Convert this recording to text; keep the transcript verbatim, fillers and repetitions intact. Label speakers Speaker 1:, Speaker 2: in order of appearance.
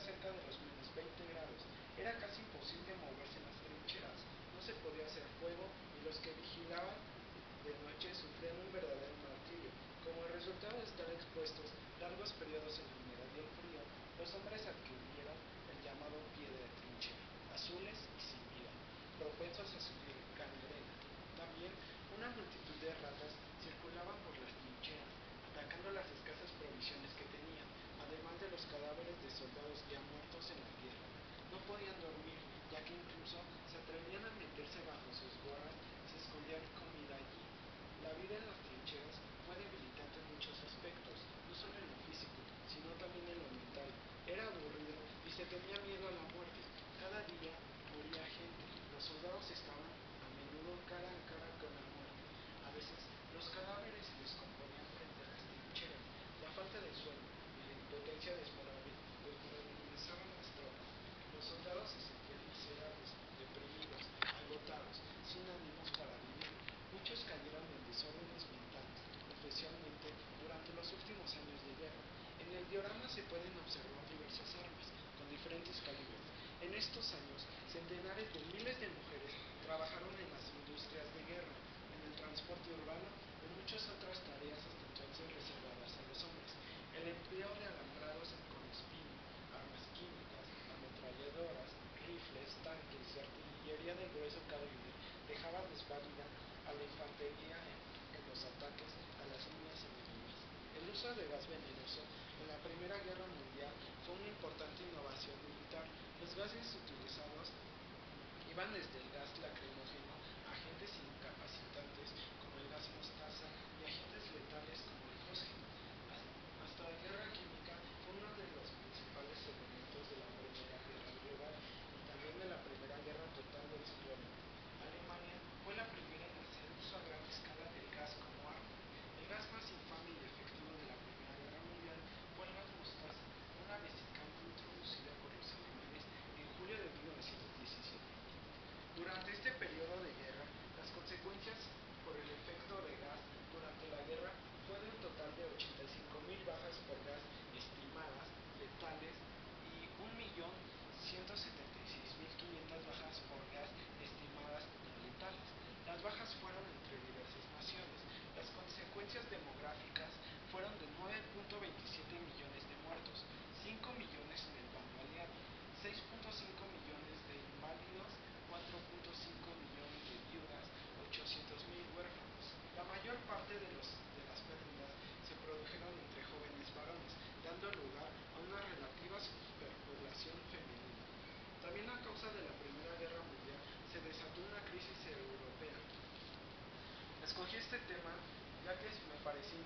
Speaker 1: cerca de los menos veinte grados. Era casi imposible moverse en las trincheras, no se podía hacer fuego y los que vigilaban de noche sufrían un verdadero martirio. Como resultado de estar expuestos largos periodos en la humedad y el frío, los hombres adquirieron el llamado pie de trinchera, azules y sin vida, propensos a sufrir gangrena. También una multitud de ratas circulaban por las trincheras, atacando las escasas provisiones que tenían, además de los cadáveres de soldados ya muertos en la guerra. No podían dormir, ya que incluso se atrevían a meterse bajo sus gorras y se escondían comida allí. La vida en las trincheras fue debilitante en muchos aspectos, no solo en lo físico, sino también en lo mental. Era aburrido y se tenía miedo a la muerte. Cada día moría gente. Los soldados estaban a menudo cara a cara con la muerte. A veces los cadáveres se descomponían frente a las trincheras. La falta de sueño y la impotencia desmoralizaban las tropas. Los soldados se sentían miserables, deprimidos, agotados, sin ánimos para vivir. Muchos cayeron en desórdenes mentales, especialmente durante los últimos años de guerra. En el diorama se pueden observar diversas armas, con diferentes calibres. En estos años, centenares de miles de mujeres trabajaron en las industrias de guerra, en el transporte urbano y en muchas otras tareas hasta entonces reservadas a los hombres. El empleo de alambrados con espino, armas químicas, ametralladoras, rifles, tanques y artillería de grueso calibre dejaba desválida a la infantería en, en los ataques a las líneas enemigas. El uso de gas venenoso en la Primera Guerra Mundial fue una importante innovación militar. Los gases utilizados iban desde el gas lacrimógeno a agentes incapacitantes como el gas mostaza y agentes letales como el fósforo. Hasta la guerra química fue uno de los principales elementos de la Primera Guerra Global y también de la Primera Guerra Total de Desplome. Alemania fue la primera en hacer uso a gran escala del gas como arma. El gas más infame y efectivo de la Primera Guerra Mundial fue el gas mostaza, una vesicante introducida por los alemanes en julio de mil novecientos diecisiete. Durante este periodo de guerra, las consecuencias por el efecto de gas durante la guerra fue de un total de ochenta y cinco mil bajas por gas estimadas letales y un millón ciento setenta y seis mil quinientas bajas por gas estimadas no letales. Las bajas fueron entre diversas naciones. Las consecuencias demográficas fueron de nueve punto veintisiete millones de muertos, cinco millones en el bando aliado, seis punto cinco millones de inválidos, cuatro punto cinco millones de viudas, ochocientos mil huérfanos. La mayor parte de, los, de las pérdidas se produjeron entre jóvenes varones, dando lugar a una relativa superpoblación femenina. También a causa de la Primera Guerra Mundial se desató una crisis europea. Escogí este tema ya que me parecía